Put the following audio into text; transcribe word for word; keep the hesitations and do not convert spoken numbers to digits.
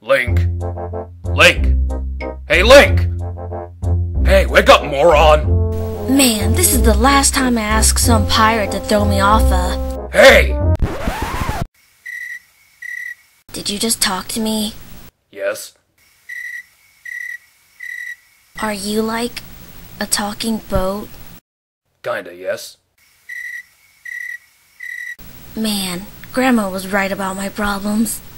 Link. Link! Hey, Link! Hey, wake up, moron! Man, this is the last time I ask some pirate to throw me off a... Hey! Did you just talk to me? Yes. Are you like a talking boat? Kinda, yes. Man, Grandma was right about my problems.